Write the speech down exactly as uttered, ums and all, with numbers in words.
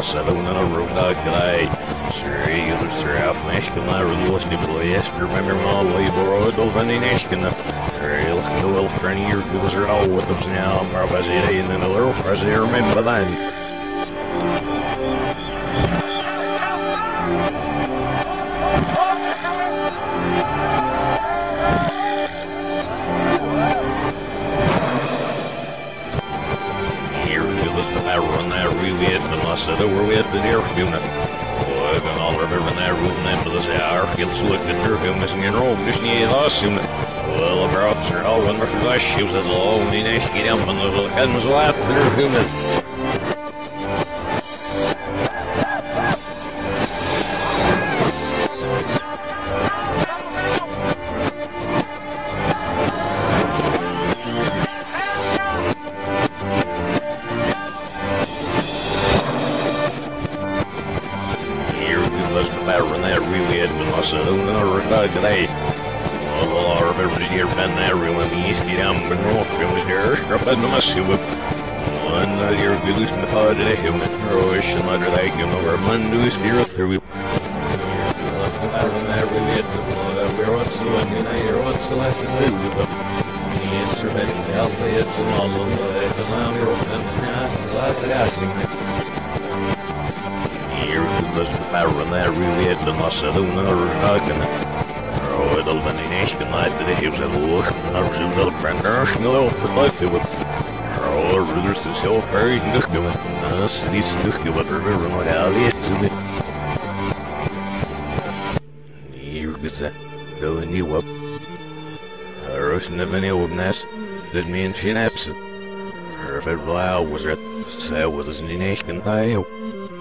Macedonia road out today. Sorry, you're half Nashkin, I really lost him to the yes, remember my labor, those any Nashkin. Sorry, let's go a little friend here, because they're all with us now. I'm probably busy, and then a little present, remember that. So we're with the air unit. Oh, and all of everything that room into this hour. Feels so good to hear missing in room. This need us unit. Well, the broths are all when we're for the shoes as long. We need to get them and those hands left for their human. Today. Well, all of everybody's here, Ben, there, really, the east, get down, but no film there, scrap that, no, my super. One, uh, you're good, losing the fire today, human. Oh, I should let her like you know, where man, do is here through. We're what's the one, you know, you're what's the last of the yes, sir, betting the alpha, it's an all of the because I'm your friend, and that's the asking. You're good, losing the fire, and that really is the Macedonia, or talking. Oh, it'll be an Ashkin night today. He was at the look. I was a little friend. There's no life with. Oh, Ruther's to show very good. Us, these look at what river not out yet to me. You get that. Filling you up. I was never knew of Ness. Didn't mean she absent. Her if it was at. Say, what is an Ashkin? I hope.